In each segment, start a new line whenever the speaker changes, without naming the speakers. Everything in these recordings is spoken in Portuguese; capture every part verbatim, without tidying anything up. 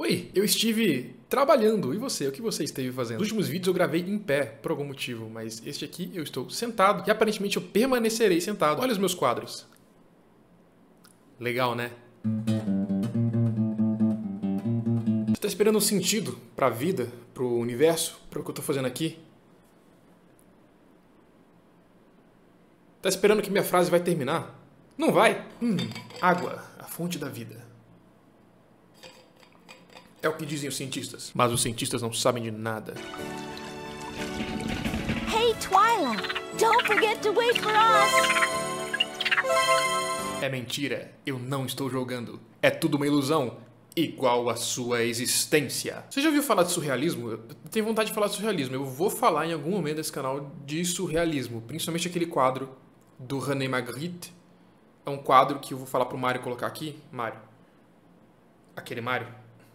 Oi, eu estive trabalhando. E você? O que você esteve fazendo? Nos últimos vídeos eu gravei em pé, por algum motivo, mas este aqui eu estou sentado e aparentemente eu permanecerei sentado. Olha os meus quadros. Legal, né? Você tá esperando um sentido pra vida, pro universo, pro que eu tô fazendo aqui? Tá esperando que minha frase vai terminar? Não vai? Hum, água, a fonte da vida. É o que dizem os cientistas. Mas os cientistas não sabem de nada.
Hey, Twyla! Don't forget to wait for us!
É mentira, eu não estou jogando. É tudo uma ilusão, igual a sua existência. Você já ouviu falar de surrealismo? Eu tenho vontade de falar de surrealismo. Eu vou falar em algum momento desse canal de surrealismo. Principalmente aquele quadro do René Magritte. É um quadro que eu vou falar pro Mário colocar aqui. Mário. Aquele Mário.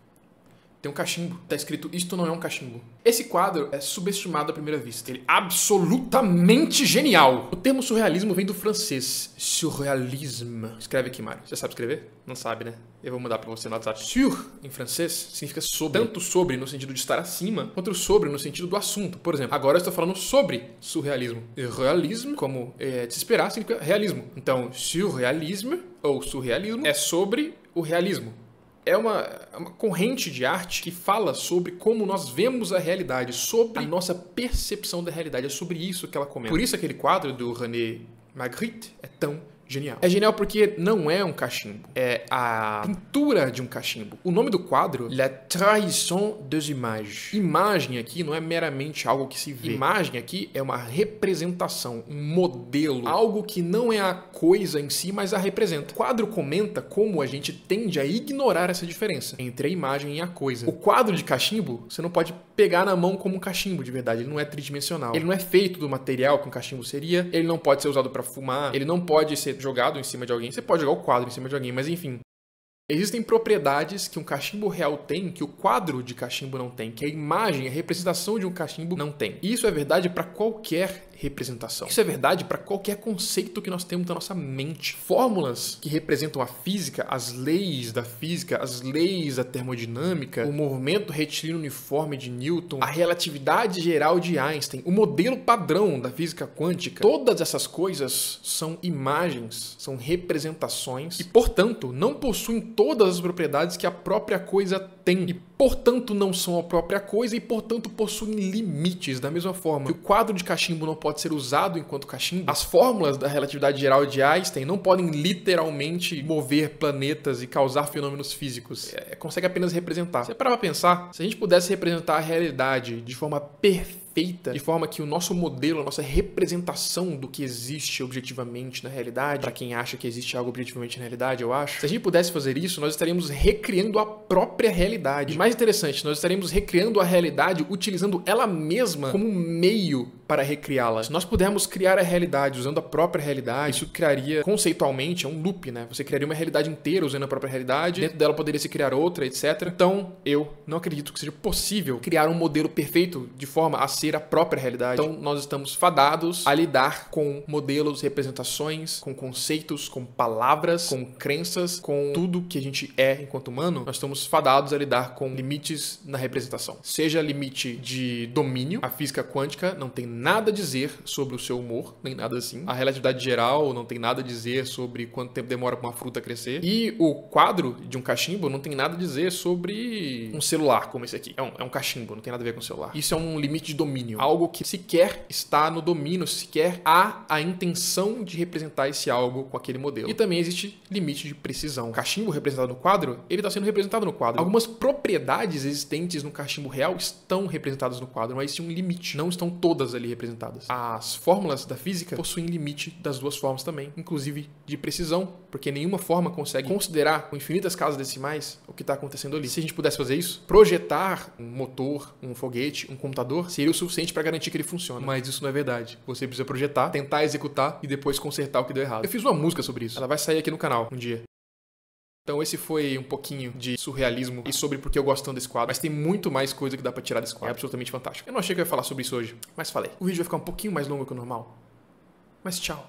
Tem um cachimbo. Tá escrito, isto não é um cachimbo. Esse quadro é subestimado à primeira vista. Ele é absolutamente genial. O termo surrealismo vem do francês. Surrealisme. Escreve aqui, Mário. Você sabe escrever? Não sabe, né? Eu vou mandar pra você no WhatsApp. Sur, em francês, significa sobre. Tanto sobre no sentido de estar acima, quanto sobre no sentido do assunto. Por exemplo, agora eu estou falando sobre surrealismo. E realismo, como é de se esperar, significa realismo. Então, surrealisme, ou surrealismo, é sobre o realismo. É uma, uma corrente de arte que fala sobre como nós vemos a realidade, sobre a nossa percepção da realidade. É sobre isso que ela comenta. Por isso aquele quadro do René Magritte é tão genial. É genial porque não é um cachimbo. É a pintura de um cachimbo. O nome do quadro é La Trahison des Images. Imagem aqui não é meramente algo que se vê. Imagem aqui é uma representação, um modelo. Algo que não é a coisa em si, mas a representa. O quadro comenta como a gente tende a ignorar essa diferença entre a imagem e a coisa. O quadro de cachimbo, você não pode pegar na mão como um cachimbo de verdade. Ele não é tridimensional. Ele não é feito do material que um cachimbo seria. Ele não pode ser usado para fumar. Ele não pode ser jogado em cima de alguém. Você pode jogar o quadro em cima de alguém, mas enfim. Existem propriedades que um cachimbo real tem que o quadro de cachimbo não tem, que a imagem, a representação de um cachimbo não tem. E isso é verdade para qualquer representação. Isso é verdade para qualquer conceito que nós temos na nossa mente. Fórmulas que representam a física, as leis da física, as leis da termodinâmica, o movimento retilíneo uniforme de Newton, a relatividade geral de Einstein, o modelo padrão da física quântica, todas essas coisas são imagens, são representações e, portanto, não possuem todas as propriedades que a própria coisa tem. E, portanto, não são a própria coisa e, portanto, possuem limites. Da mesma forma que o quadro de cachimbo não pode ser usado enquanto cachimbo, as fórmulas da relatividade geral de Einstein não podem literalmente mover planetas e causar fenômenos físicos. É, consegue apenas representar. Você parar pra pensar, se a gente pudesse representar a realidade de forma perfeita, de forma que o nosso modelo, a nossa representação do que existe objetivamente na realidade, para quem acha que existe algo objetivamente na realidade, eu acho, se a gente pudesse fazer isso, nós estaríamos recriando a própria realidade. E mais interessante, nós estaríamos recriando a realidade utilizando ela mesma como meio para recriá-la. Se nós pudermos criar a realidade usando a própria realidade, isso criaria, conceitualmente, é um loop, né? Você criaria uma realidade inteira usando a própria realidade, dentro dela poderia se criar outra, etcétera. Então, eu não acredito que seja possível criar um modelo perfeito de forma a ser a própria realidade. Então, nós estamos fadados a lidar com modelos, representações, com conceitos, com palavras, com crenças, com tudo que a gente é enquanto humano. Nós estamos fadados a lidar com limites na representação. Seja limite de domínio, a física quântica não tem nada a dizer sobre o seu humor, nem nada assim. A relatividade geral não tem nada a dizer sobre quanto tempo demora para uma fruta crescer. E o quadro de um cachimbo não tem nada a dizer sobre um celular como esse aqui. É um, é um cachimbo, não tem nada a ver com o celular. Isso é um limite de domínio. Algo que sequer está no domínio, sequer há a intenção de representar esse algo com aquele modelo. E também existe limite de precisão. O cachimbo representado no quadro, ele está sendo representado no quadro. Algumas propriedades existentes no cachimbo real estão representadas no quadro, mas existe um limite. Não estão todas ali representadas. As fórmulas da física possuem limite das duas formas também, inclusive de precisão, porque nenhuma forma consegue considerar com infinitas casas decimais o que está acontecendo ali. Se a gente pudesse fazer isso, projetar um motor, um foguete, um computador, seria o suficiente para garantir que ele funciona. Mas isso não é verdade. Você precisa projetar, tentar executar e depois consertar o que deu errado. Eu fiz uma música sobre isso. Ela vai sair aqui no canal um dia. Então esse foi um pouquinho de surrealismo e sobre por que eu gosto tanto desse quadro. Mas tem muito mais coisa que dá pra tirar desse quadro. É absolutamente fantástico. Eu não achei que eu ia falar sobre isso hoje, mas falei. O vídeo vai ficar um pouquinho mais longo que o normal. Mas tchau.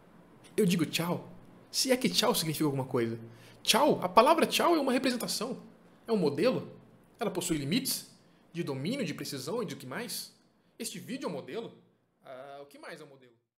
Eu digo tchau, se é que tchau significa alguma coisa. Tchau, a palavra tchau é uma representação. É um modelo. Ela possui limites de domínio, de precisão e de o que mais? Este vídeo é um modelo? Ah, o que mais é um modelo?